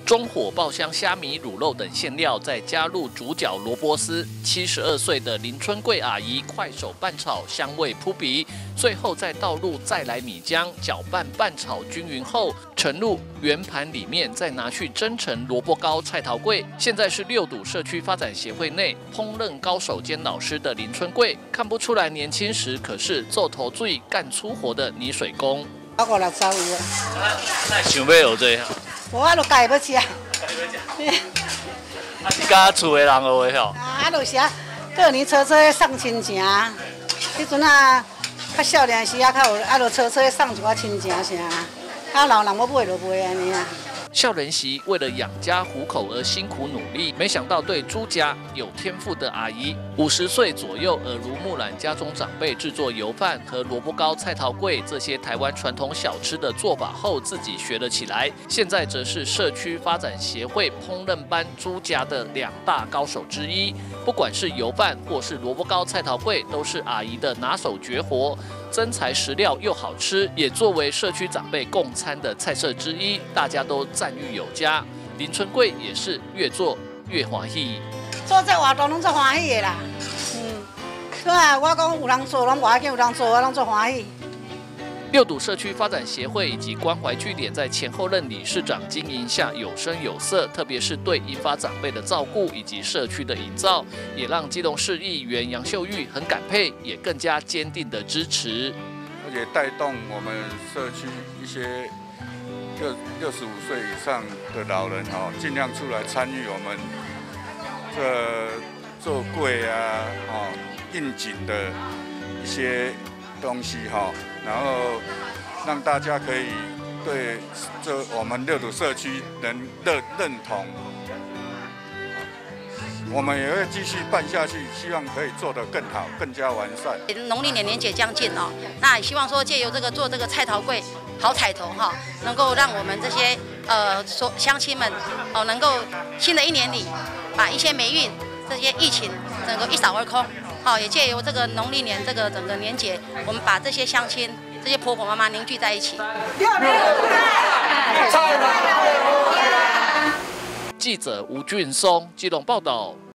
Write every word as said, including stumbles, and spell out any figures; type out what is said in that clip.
中火爆香虾米、卤肉等馅料，再加入主角萝卜丝。七十二岁的林春桂阿姨快手拌炒，香味扑鼻。最后再倒入再来米浆，搅拌拌炒均匀后，盛入圆盘里面，再拿去蒸成萝卜糕、菜头粿。现在是六堵社区发展协会内烹饪高手兼老师的林春桂，看不出来年轻时可是做头最干粗活的泥水工。 我五六十有啊。 那想要有这样？ 无啊，就家要吃。啊， 是甲厝的人学的吼。 啊，就是啊，过年初初送亲情，迄阵啊，较少年时啊，较有啊，就初初送一寡亲情啥，啊，老人要买就买安尼啊。 孝仁媳为了养家糊口而辛苦努力，没想到对朱家有天赋的阿姨，五十岁左右耳濡目染家中长辈制作油饭和萝卜糕、菜头粿这些台湾传统小吃的做法后，自己学了起来。现在则是社区发展协会烹饪班朱家的两大高手之一。不管是油饭或是萝卜糕、菜头粿，都是阿姨的拿手绝活。 真材实料又好吃，也作为社区长辈共餐的菜色之一，大家都赞誉有加。林春桂也是越做越欢喜。 做这活动拢做欢喜的啦，嗯，对啊，我讲有人做拢无要紧，有人做我拢做欢喜。 六堵社区发展协会以及关怀据点在前后任理事长经营下有声有色，特别是对银发长辈的照顾以及社区的营造，也让基隆市议员杨秀玉很感佩，也更加坚定的支持， 而且带动我们社区一些六六十五岁以上的老人哦，尽量出来参与我们这做柜啊、哦应景的一些东西哈。 然后让大家可以对这我们六堵社区能认认同，我们也会继续办下去，希望可以做得更好、更加完善。 农历年年节将近哦，那也希望说借由这个做这个菜头粿好彩头哈，能够让我们这些呃所乡亲们哦，能够新的一年里把一些霉运、这些疫情整个一扫而空。 好，也借由这个农历年这个整个年节，我们把这些乡亲、这些婆婆妈妈凝聚在一起。 记者吴俊松基隆报道。